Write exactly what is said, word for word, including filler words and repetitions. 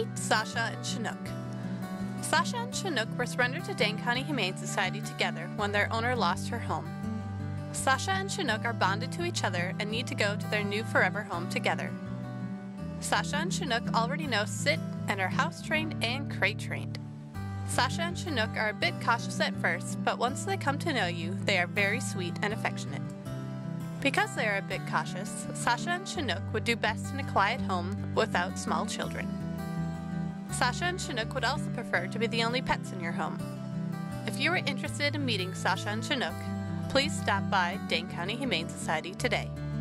Meet Sasha and Shinook. Sasha and Shinook were surrendered to Dane County Humane Society together when their owner lost her home. Sasha and Shinook are bonded to each other and need to go to their new forever home together. Sasha and Shinook already know sit and are house-trained and crate-trained. Sasha and Shinook are a bit cautious at first, but once they come to know you, they are very sweet and affectionate. Because they are a bit cautious, Sasha and Shinook would do best in a quiet home without small children. Sasha and Shinook would also prefer to be the only pets in your home. If you are interested in meeting Sasha and Shinook, please stop by Dane County Humane Society today.